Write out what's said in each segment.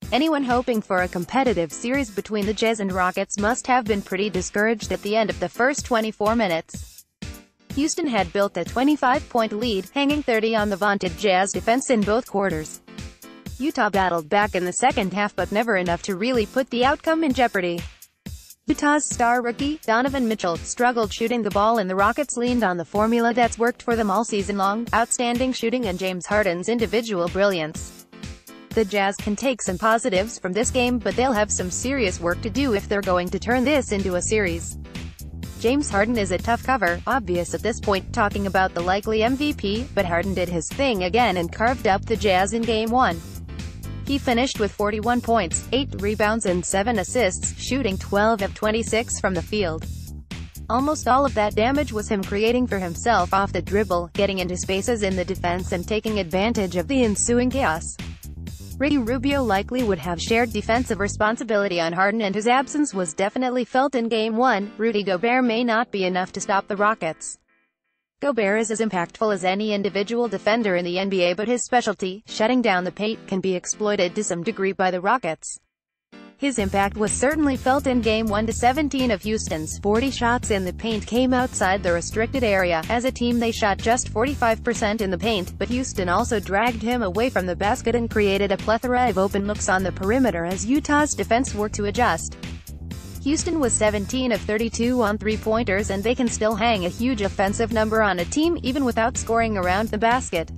Anyone hoping for a competitive series between the Jazz and Rockets must have been pretty discouraged at the end of the first 24 minutes. Houston had built a 25-point lead, hanging 30 on the vaunted Jazz defense in both quarters. Utah battled back in the second half but never enough to really put the outcome in jeopardy. Utah's star rookie, Donovan Mitchell, struggled shooting the ball and the Rockets leaned on the formula that's worked for them all season long: outstanding shooting and James Harden's individual brilliance. The Jazz can take some positives from this game, but they'll have some serious work to do if they're going to turn this into a series. James Harden is a tough cover, obvious at this point, talking about the likely MVP, but Harden did his thing again and carved up the Jazz in Game 1. He finished with 41 points, 8 rebounds and 7 assists, shooting 12 of 26 from the field. Almost all of that damage was him creating for himself off the dribble, getting into spaces in the defense and taking advantage of the ensuing chaos. Ricky Rubio likely would have shared defensive responsibility on Harden, and his absence was definitely felt in Game 1. Rudy Gobert may not be enough to stop the Rockets. Gobert is as impactful as any individual defender in the NBA, but his specialty, shutting down the paint, can be exploited to some degree by the Rockets. His impact was certainly felt in Game 1. 17 of Houston's 40 shots in the paint came outside the restricted area. As a team they shot just 45% in the paint, but Houston also dragged him away from the basket and created a plethora of open looks on the perimeter as Utah's defense worked to adjust. Houston was 17 of 32 on three-pointers, and they can still hang a huge offensive number on a team, even without scoring around the basket.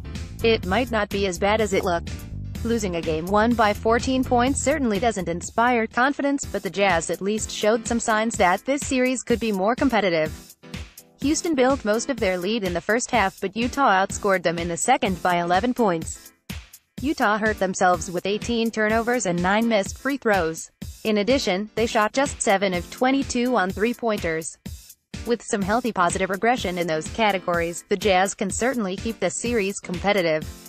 It might not be as bad as it looked. Losing a Game 1 by 14 points certainly doesn't inspire confidence, but the Jazz at least showed some signs that this series could be more competitive. Houston built most of their lead in the first half, but Utah outscored them in the second by 11 points. Utah hurt themselves with 18 turnovers and 9 missed free throws. In addition, they shot just 7 of 22 on three-pointers. With some healthy positive regression in those categories, the Jazz can certainly keep the series competitive.